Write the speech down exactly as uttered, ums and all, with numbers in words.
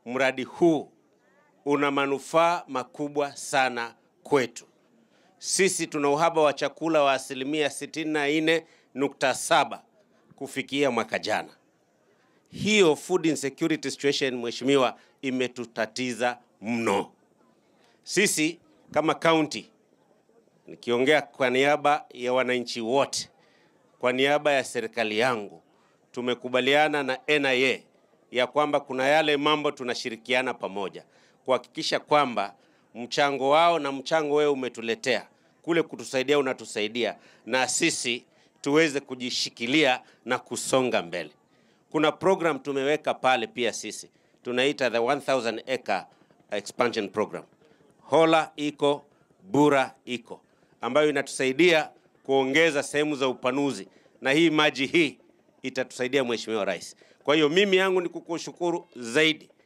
mradi huu una manufaa makubwa sana kwetu. Sisi tuna uhaba wa chakula wa asilimia sitini na nne nukta saba kufikia mwaka jana. Hiyo food insecurity situation, mheshimiwa, imetutatiza mno. Sisi kama county, nikiongea kwa niaba ya wananchi wote, kwa niaba ya serikali yangu, tumekubaliana na N I A ya kwamba kuna yale mambo tunashirikiana pamoja kuhakikisha kwamba mchango wao na mchango wewe umetuletea kule kutusaidia, unatusaidia na sisi tuweze kujishikilia na kusonga mbele. Kuna program tumeweka pale pia sisi, tunaita the one thousand acre expansion program. Hola iko, Bura iko, ambayo inatusaidia kuongeza sehemu za upanuzi, na hii maji hii itatusaidia, Mheshimiwa Rais. Kwa hiyo mimi yangu ni kukushukuru zaidi